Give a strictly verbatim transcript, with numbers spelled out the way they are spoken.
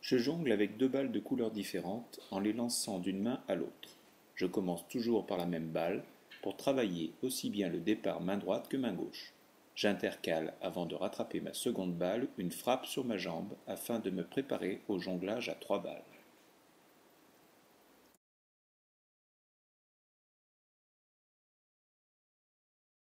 Je jongle avec deux balles de couleurs différentes en les lançant d'une main à l'autre. Je commence toujours par la même balle pour travailler aussi bien le départ main droite que main gauche. J'intercale avant de rattraper ma seconde balle une frappe sur ma jambe afin de me préparer au jonglage à trois balles.